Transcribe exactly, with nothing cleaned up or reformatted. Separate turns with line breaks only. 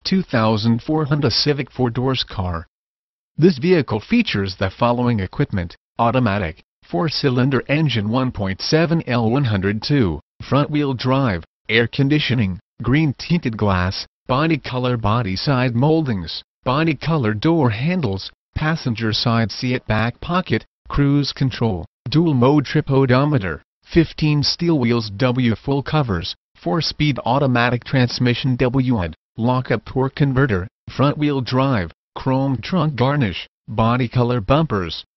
two thousand four Honda Civic four doors car. This vehicle features the following equipment: automatic, four cylinder engine one point seven L one oh two, front-wheel drive, air conditioning, green tinted glass, body color body side moldings, body color door handles, passenger side seat back pocket, cruise control, dual mode trip odometer, fifteen steel wheels W full covers, four speed automatic transmission W U D, lock-up torque converter, front wheel drive, chrome trunk garnish, body color bumpers,